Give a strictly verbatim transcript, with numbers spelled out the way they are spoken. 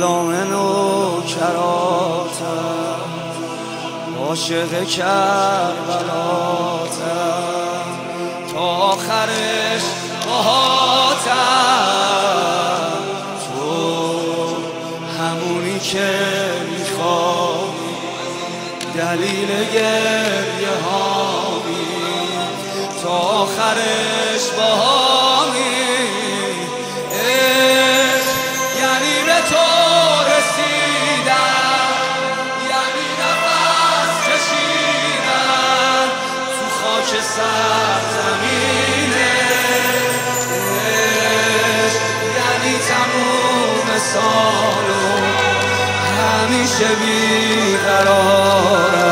غلام نوکراتم، عاشق کربلاتم، تا آخرش باهاتم. تو همونی که میخوای، دلیل گریه هامی، تا آخرش باهامی. یعنی به تو رسیدن، یعنی نفس کشیدن تو خاک سرزمینه، یعنی تموم سالو همیشه بیقرارم.